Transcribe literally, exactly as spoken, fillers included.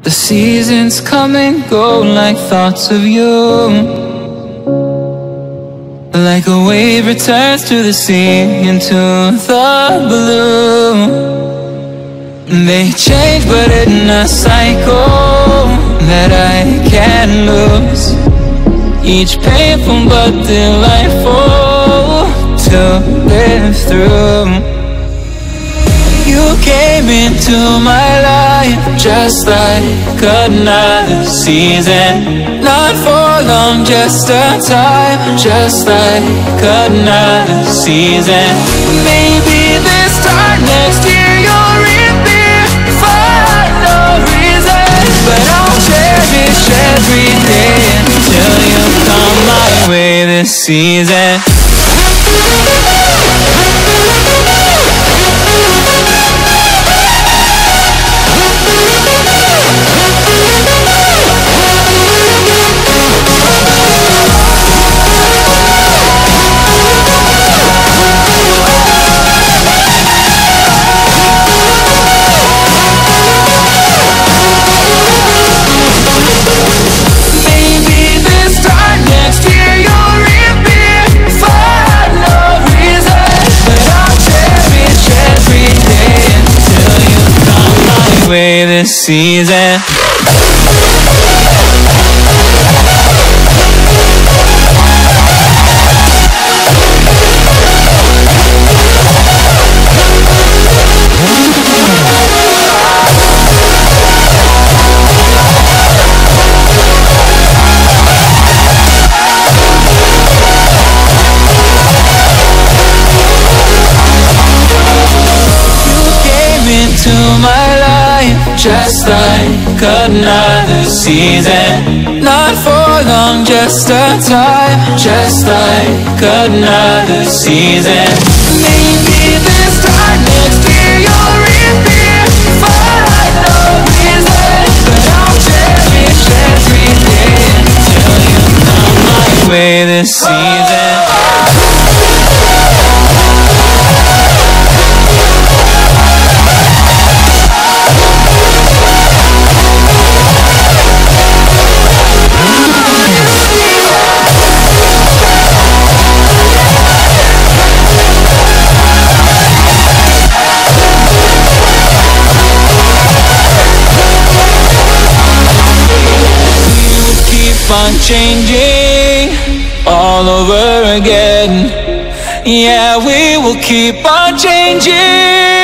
The seasons come and go like thoughts of you. Like a wave returns to the sea into the blue. They change but in a cycle that I can't lose. Each painful but delightful to live through. You came into my life just like another season. Not for long, just a time, just like another season. Maybe this time next year you'll reappear for no reason, but I'll cherish every day until you come my way this season. This season. Just like another season. Not for long, just a time, just like another season. Maybe this time next year you'll reappear for no reason, but I'll cherish every day until you come my way this season. On changing all over again. Yeah, we will keep on changing.